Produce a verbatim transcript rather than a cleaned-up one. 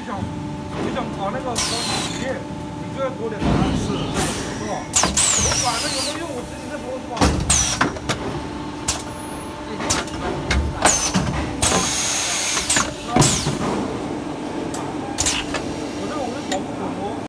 想就想搞那个搞体验，你就要多点糖，是是吧？我管它有没有用，我自己在说是吧？